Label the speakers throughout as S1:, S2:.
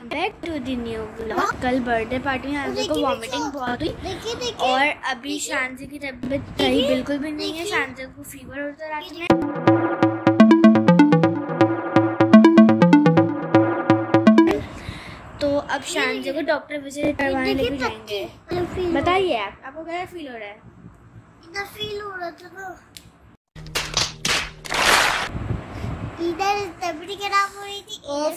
S1: Back to the new vlog. कल birthday party में आंजी को वॉमिटिंग बहुत हुई और अभी शांति की तबीयत सही बिल्कुल भी नहीं है। शांति को फीवर होता है रात में। तो अब शांति को डॉक्टर विजिट करवाने लेके जाएंगे। बताइए आपको क्या फील हो रहा है?
S2: इधर फील हो रहा था ना, इधर तबीयत खराब हो रही थी।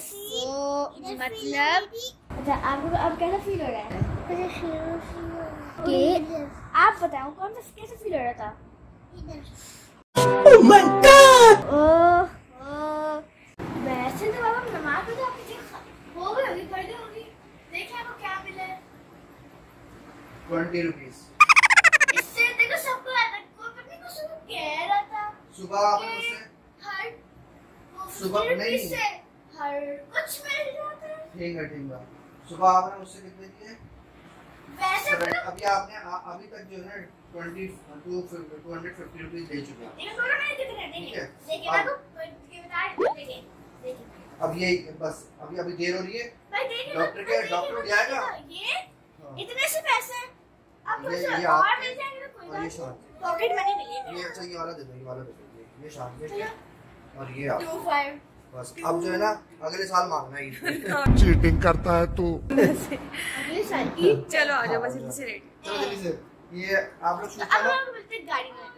S1: मतलब अच्छा आपको अब कैसा फील हो रहा है? आप बताओ कौन सा कैसे फील हो रहा था?
S2: इधर।
S1: Oh my God! वैसे तो बाबा नमाज में तो आपकी हो गई होगी, पढ़ होगी। देखिए आपको क्या मिला है?
S3: 20 रुपीज।
S1: इससे देखो सबको आता है। कोई पता नहीं कुछ कह रहा था
S3: सुबह आपने उससे
S1: हर
S3: सुबह नहीं
S1: से हर कुछ मिल जाता है।
S3: ठीक है। सुबह आपने मुझसे कितने दिए?
S1: वैसे
S3: अभी आपने अभी तक जो है 250 रुपीज दे चुके हैं।
S1: इन दोनों में कितने देंगे? देखिए मैं तो देखिए
S3: अब ये बस अभी देर हो रही है।
S1: भाई देखिए
S3: डॉक्टर उठ जाएगा।
S1: ये इतने से पैसे अब कुछ
S3: ये
S1: और मिल जाएंगे तो कोई
S3: और ये
S1: बात
S3: शाम
S1: नहीं। पॉकेट मनी मिलेगी।
S3: ये अच्छा ये वाला दे दो, ये वाला दे दो। ये शाम में और ये आप
S1: 25
S3: बस अब जो है ना अगले साल मांगना है।
S4: चीटिंग करता है तू।
S1: अगले साल की
S5: चलो आ जाओ बस जल्दी से रेडी।
S3: चलो जल्दी से ये आप लोग शूट
S1: अब
S3: करो।
S1: लोग मिलते हैं गाड़ी में।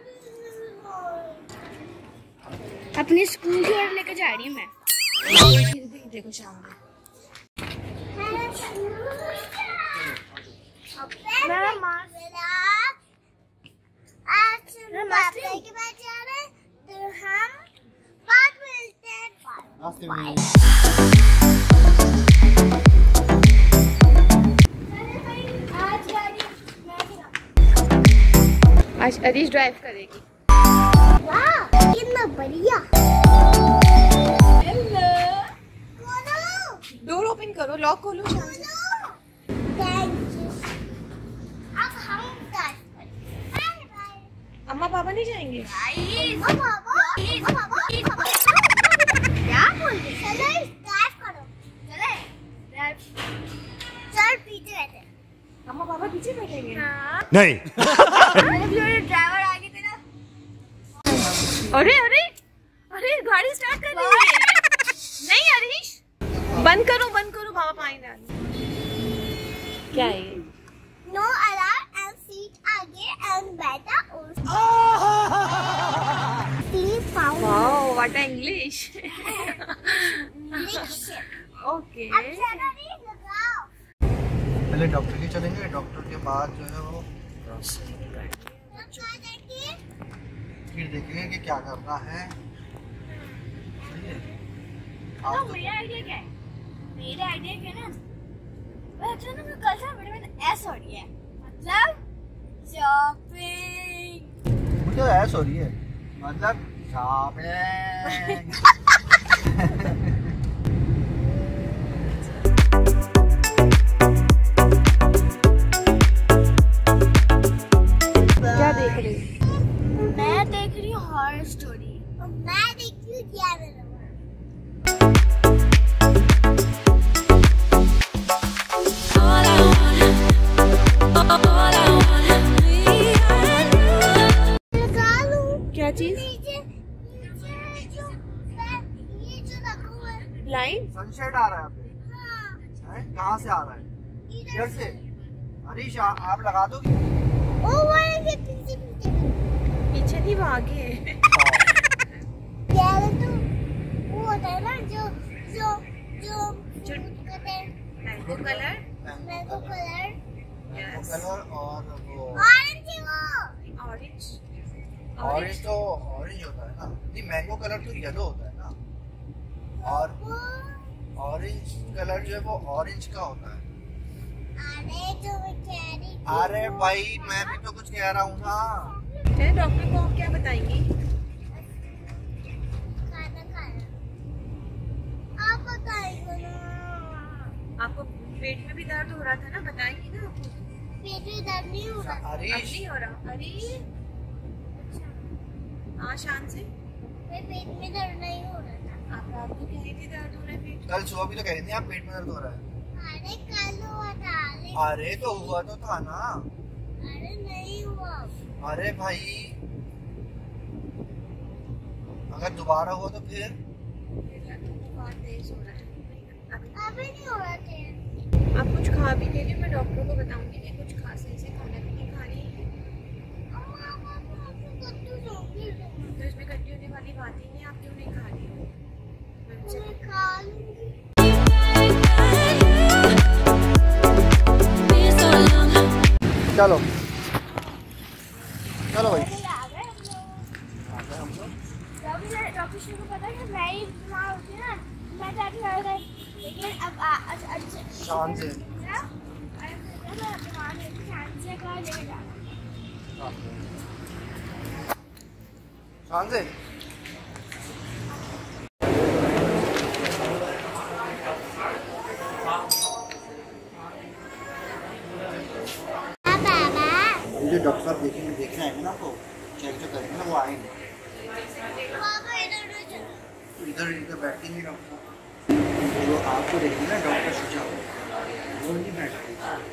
S1: अपने स्कूल की ओर लेकर जा रही हूँ मैं।
S5: देखो शाम में
S2: के पास जा रहे हैं तो हम बाद में मिलते हैं।
S3: रास्ते में
S5: आज अरीश ड्राइव करेगी।
S2: वाह कितना बढ़िया।
S5: डोर ओपन करो, लॉक खोलो। अम्मा पापा नहीं जाएंगे?
S2: क्या बोल रहे? चलो ड्राइव करो। चले ड्राइव। चल पीछे बैठे।
S5: अम्मा पापा पीछे बैठेंगे?
S4: नहीं।
S1: ड्राइवर आगे थे ना।
S5: अरे अरे अरे गाड़ी स्टार्ट कर रही है। नहीं अरीश बंद करो पापा पानी डाल। क्या है ये?
S2: नो अलार्म एंड सीट आगे एंड बेटा
S5: वाओ व्हाट इंग्लिश। ओके
S3: पहले डॉक्टर के चलेंगे, डॉक्टर के बाद जो है वो फिर देखेंगे कि क्या करना है।
S1: तो मेरा आइडिया क्या है? मेरा आइडिया क्या है ना, अच्छा ना मैं कल से मेरे में ऐसा हो रही है, मतलब शॉपिंग।
S3: मुझे ऐसा हो रही है मतलब शॉपिंग।
S5: क्या देख रही?
S1: मैं देख रही हूँ हॉरर स्टोरी।
S2: मैं देखती हूँ क्या
S5: क्या चीज?
S2: ये जो रखा हुआ है
S5: लाइन
S3: सनसेट आ रहा है पे। कहाँ से आ रहा है? इधर से। हरीश आप लगा दोगे?
S2: ओ वाले के पीछे
S5: पीछे नहीं वो आगे है।
S2: यार तो वो होता है ना जो जो जो कहते हैं
S5: mango colour.
S2: Mango colour
S5: yes
S3: colour और वो
S2: ऑरेंज है वो।
S5: ऑरेंज
S3: ऑरेंज तो ऑरेंज होता है ना। नहीं मैंगो कलर तो येलो होता है ना। और ऑरेंज कलर जो है वो ऑरेंज का होता है।
S2: अरे जो मैं कह रही थी।
S3: अरे भाई मैं भी तो कुछ कह रहा हूँ ना।
S5: डॉक्टर को आप क्या बताएंगी?
S2: खाना खाना आप बताइए ना।
S5: आपको पेट में भी दर्द हो रहा था ना, बताएंगी ना आपको?
S2: पेट में दर्द नहीं हो रहा।
S5: अब नहीं हो रहा? अरे हाँ शान से
S2: मेरे पेट में दर्द नहीं हो रहा था।
S5: आप रात को कह रही थी दर्द हो रहा है पेट।
S3: कल सुबह भी तो कह रही थी आप पेट में दर्द हो रहा है।
S2: अरे कल हुआ था।
S3: अरे तो हुआ तो था ना।
S2: अरे नहीं हुआ।
S3: अरे भाई अगर दोबारा हुआ तो फिर
S2: अभी नहीं हो रहा थे।
S5: आप कुछ खा भी ले रही, मैं डॉक्टर को बताऊंगी कि कुछ खा सही से खाना भी नहीं खा रही है। तो इसमें गड्डी होने वाली बात ही नहीं, आप क्यों नहीं खा रही हो?
S2: मैं खा लूंगी।
S3: चलो चलो भाई।
S2: डॉक्टर को पता है मैं ही बीमार होती ना, मैं जाती हूँ लेकिन अब
S3: शान से शान से जो डॉक्टर साहब देखने आएंगे ना आपको चेक जो करेंगे ना वो आएंगे। इधर इधर बैठेंगे डॉक्टर, वो आपको देखेंगे ना डॉक्टर सुझा वो नहीं बैठते।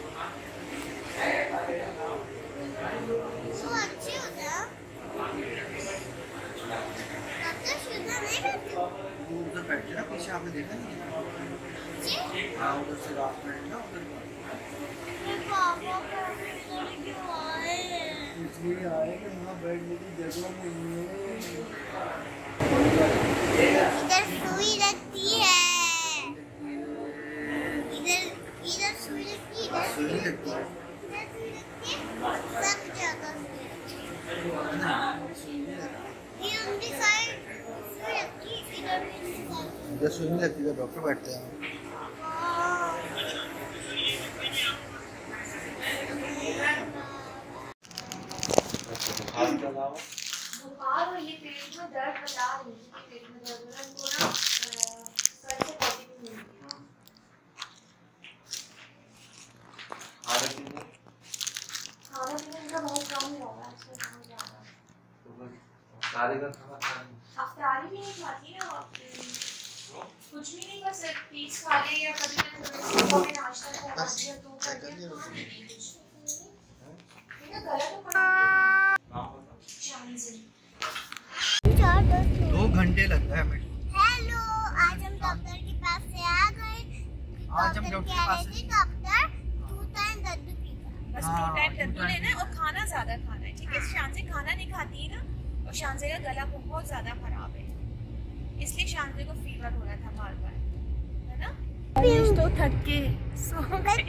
S3: वो उधर बैठे ना पीछे, आपने देखा नहीं? हाँ उधर से रात में ना उधर इसलिए आए कि वहाँ बैठने की जगह नहीं है।
S2: इधर सुई लगती है, इधर सुई लगती है,
S3: सुई लगती है,
S2: सब जगह ये उनकी साइड सुई लगती है,
S3: इधर सुई नहीं लगती है, डॉक्टर बैठते हैं।
S1: बुखार और ये पेट में दर्द बता रही है, पेट में दर्द है उनको ना सर से पॉजिटिव नहीं है। खाना पीना इनका बहुत कम ही होगा, इससे बहुत ज़्यादा अफ्तारी भी नहीं खाती ना, कुछ भी नहीं, बस पीस खा ले या कभी कभी नाश्ता खा लिया तो कर दिया, गला तो पड़ा
S3: 2 घंटे लगता है हमें।
S2: हेलो, आज हम डॉक्टर के पास से आ गए।
S3: आज हम डॉक्टर के पास से
S2: डॉक्टर 2 टाइम दद्दू पीता।
S5: बस 2 टाइम दद्दू लेना है और खाना ज्यादा खाना है, ठीक है? शांति खाना नहीं खाती है ना, और शांति का गला बहुत ज्यादा खराब है, इसलिए शांति को फीवर हो रहा था बार बार, है ना? तो थक के सो गई।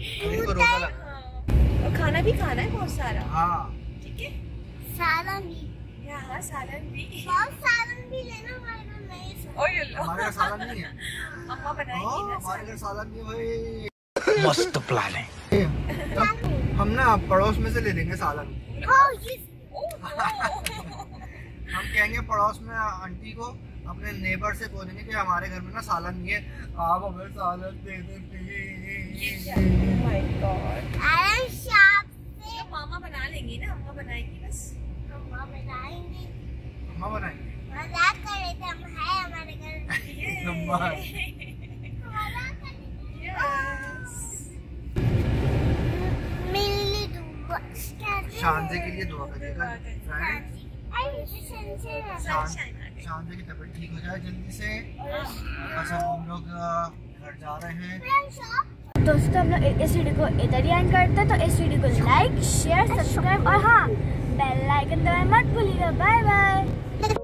S5: और खाना भी खाना है बहुत सारा,
S3: हाँ
S5: ठीक है?
S2: सालन भी,
S5: हाँ सालन भी,
S2: बहुत सालन भी लेना हमारे घर नहीं।
S3: हमारे घर सालन नहीं है।
S5: अम्मा बनाएगी ना
S3: हमारे घर सालन नहीं है भाई।
S4: मस्त प्लान है।
S3: हम ना पड़ोस में से ले लेंगे सालन। हम कहेंगे पड़ोस में आंटी को, अपने नेबर से बोलेंगे कि हमारे घर में ना सालन नहीं है, आप हमें सालन दे दो प्लीज।
S5: तो मामा बना लेंगी ना, अम्मा बनाएंगी बस।
S2: अम्मा बनाएंगे,
S3: अम्मा बनाएंगे।
S2: मजाक कर रहे थे, हम है हमारे घर।
S3: नंबर
S2: मिली दुआ
S3: शांति के लिए दुआ करिएगा। शांति की तबीयत ठीक हो जाए जल्दी से। बस हम लोग घर जा रहे हैं।
S1: दोस्तों हम लोग इस वीडियो को इधर ही एंड करते हैं, तो इस वीडियो को लाइक शेयर सब्सक्राइब और हाँ बेल आइकन दबाना मत भूलिएगा। Bye bye.